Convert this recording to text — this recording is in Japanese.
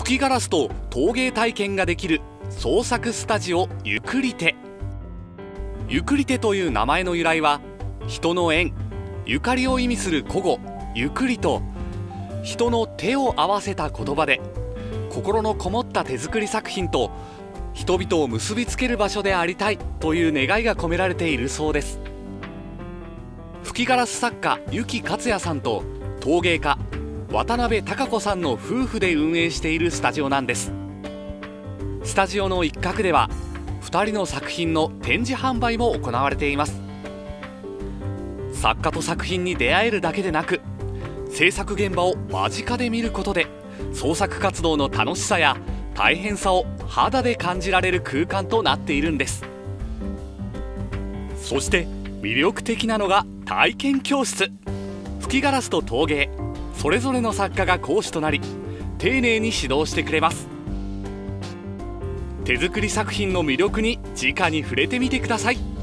吹きガラスと陶芸体験ができる創作スタジオゆくりて。ゆくりてという名前の由来は、人の縁、ゆかりを意味する古語ゆくりと人の手を合わせた言葉で、心のこもった手作り作品と人々を結びつける場所でありたいという願いが込められているそうです。吹きガラス作家湯木勝也さんと陶芸家渡辺貴子さんの夫婦で運営しているスタジオなんです。スタジオの一角では2人の作品の展示販売も行われています。作家と作品に出会えるだけでなく、制作現場を間近で見ることで創作活動の楽しさや大変さを肌で感じられる空間となっているんです。そして魅力的なのが体験教室。吹きガラスと陶芸、それぞれの作家が講師となり、丁寧に指導してくれます。手作り作品の魅力に直に触れてみてください。